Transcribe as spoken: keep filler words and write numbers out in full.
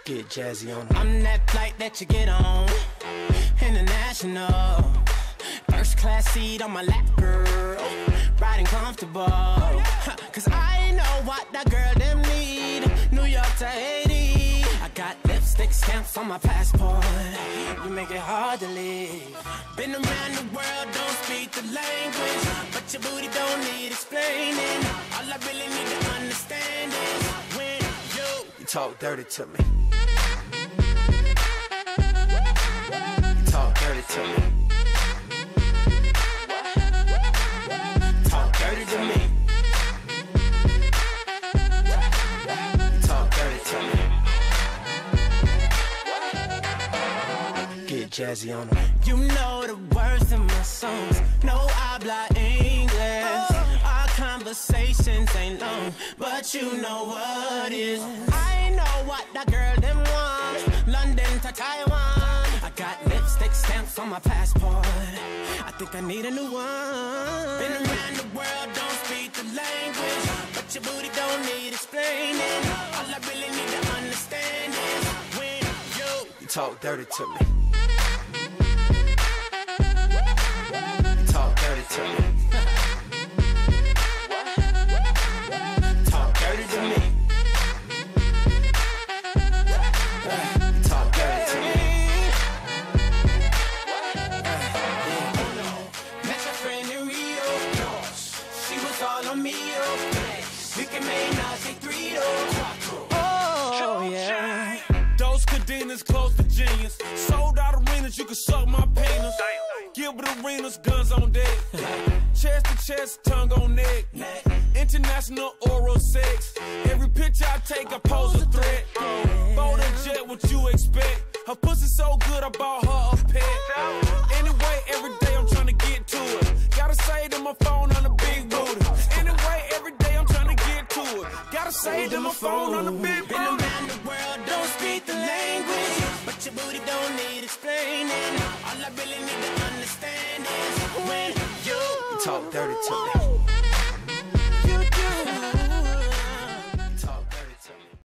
Get jazzy on 'em. I'm that flight that you get on, international. First class seat on my lap, girl, riding comfortable. Cause I know what that girl them need. New York to Haiti, I got lipstick stamps on my passport. You make it hard to leave. Been around the world, don't speak the language, but your booty don't need explaining. All I really need to understand is when you, You talk dirty to me. You talk dirty to me. Talk dirty to me. You talk dirty to me. Get jazzy on 'em. you know the words in my songs. No habla English. Our conversations ain't long, but you know what is. I know what that girl them want. London to Taiwan. I got lipstick stamps on my passport. I think I need a new one. Been around the world, don't speak the language, but your booty don't need explaining. All I really need to understand is when you, You talk dirty to me. You talk dirty to me. Talk dirty to me. You talk dirty to me. met your friend in Rio. She was all on me, oh. We can make Nazi three, oh. Oh, yeah. Those cadenas close to genius. Sold out arenas, you can suck my penis. Gilbert Arenas, guns on deck. Chest to chest, tongue on neck. International oral sex. Every picture I take, I pose a threat. Bold and jet, what you expect? Her pussy so good, I bought her a pet. Anyway, every day I'm trying to get to it. Gotta say to my phone on the big booty. Anyway, every day I'm trying to get to it. Gotta say to my phone on the big Been booty. around the world, don't speak the language, but your booty don't need explaining. All I really need to understand is when you, You talk dirty to me.